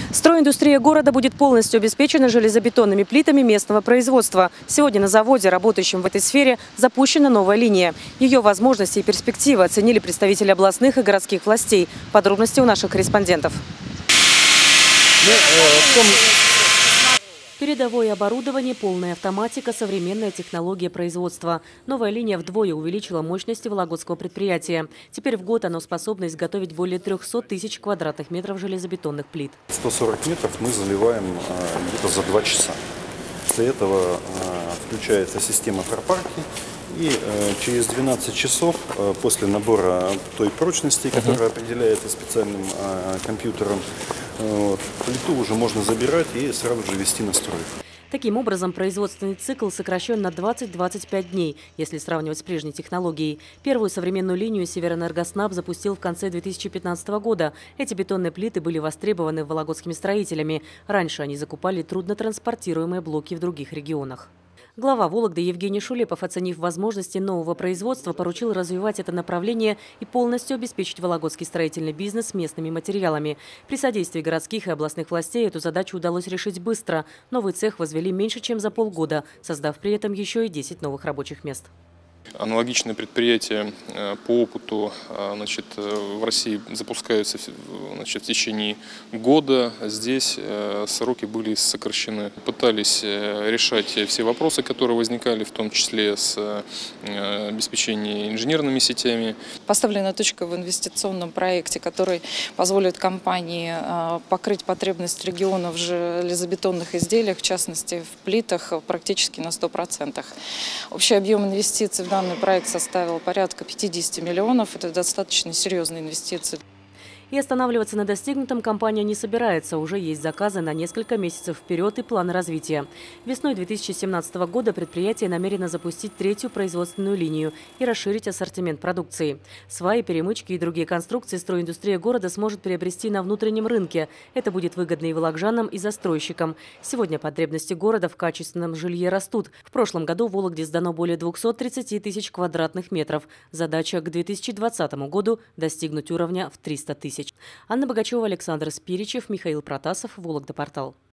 Стройиндустрия города будет полностью обеспечена железобетонными плитами местного производства. Сегодня на заводе, работающем в этой сфере, запущена новая линия. Ее возможности и перспективы оценили представители областных и городских властей. Подробности у наших корреспондентов. Передовое оборудование, полная автоматика, современная технология производства. Новая линия вдвое увеличила мощности вологодского предприятия. Теперь в год оно способно изготовить более 300 тысяч квадратных метров железобетонных плит. 140 метров мы заливаем где-то за 2 часа. После этого включается система пропарки. И через 12 часов после набора той прочности, которая определяется специальным компьютером, плиту уже можно забирать и сразу же вести на строй. Таким образом, производственный цикл сокращен на 20-25 дней, если сравнивать с прежней технологией. Первую современную линию Северэнергоснаб запустил в конце 2015 года. Эти бетонные плиты были востребованы вологодскими строителями. Раньше они закупали труднотранспортируемые блоки в других регионах. Глава Вологды Евгений Шулепов, оценив возможности нового производства, поручил развивать это направление и полностью обеспечить вологодский строительный бизнес местными материалами. При содействии городских и областных властей эту задачу удалось решить быстро. Новый цех возвели меньше, чем за полгода, создав при этом еще и 10 новых рабочих мест. Аналогичные предприятия по опыту в России запускаются в течение года. Здесь сроки были сокращены. Пытались решать все вопросы, которые возникали, в том числе с обеспечением инженерными сетями. Поставлена точка в инвестиционном проекте, который позволит компании покрыть потребность региона в железобетонных изделиях, в частности в плитах, практически на 100%. Общий объем инвестиций в данный проект составил порядка 50 миллионов. Это достаточно серьезные инвестиции. И останавливаться на достигнутом компания не собирается. Уже есть заказы на несколько месяцев вперед и планы развития. Весной 2017 года предприятие намерено запустить третью производственную линию и расширить ассортимент продукции. Сваи, перемычки и другие конструкции стройиндустрия города сможет приобрести на внутреннем рынке. Это будет выгодно и вологоджанам, и застройщикам. Сегодня потребности города в качественном жилье растут. В прошлом году в Вологде сдано более 230 тысяч квадратных метров. Задача к 2020 году – достигнуть уровня в 300 тысяч. Анна Богачева, Александр Спиричев, Михаил Протасов, Вологда Портал.